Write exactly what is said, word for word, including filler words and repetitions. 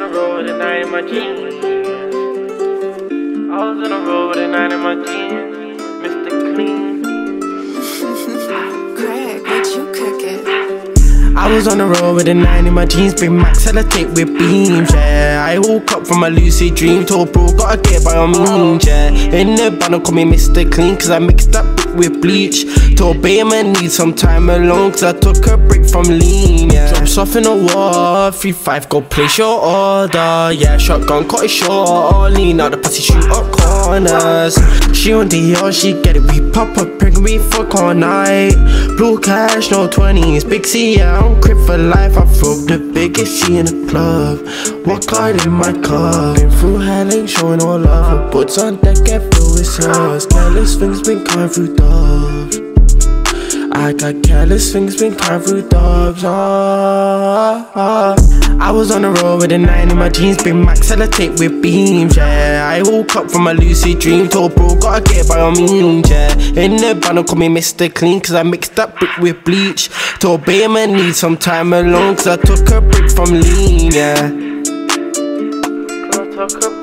the road with a nine in my jeans. I was on the road with a nine in my jeans. Mister Clean. Craig, what you cooking? I was on the road with a nine in my jeans, big max sellotape with beams, yeah. I woke up from a lucid dream, told bro, gotta get by on means, yeah. In the band, call me Mister Clean, cause I mixed that brick with bleach. Told Bayham I need some time alone, cause I took a break from lean, yeah. Drops off in the wall, three five, go place your order, yeah. Shotgun, cut it short, lean out the pussy, shoot up corners. She on the yard, she get it, we pop up, pregnant, we fuck all night. Blue cash, no twenties, big C, yeah. I'm crib for life, I throw the biggest C in the club. Walk hard in my car, been through hell, ain't showing all love. Boots on deck, get filled with sauce. Careless things been coming through doors. I got careless things been coming through doors. Ah, ah. I was on the road with a nine in my jeans, big max sellotape with beams, yeah. I woke up from a lucid dream, told bro, gotta get by on means, yeah. In the band, call me Mister Clean, cause I mixed that brick with bleach. Told Bayham I need some time alone, cause I took a break from lean, yeah. I took a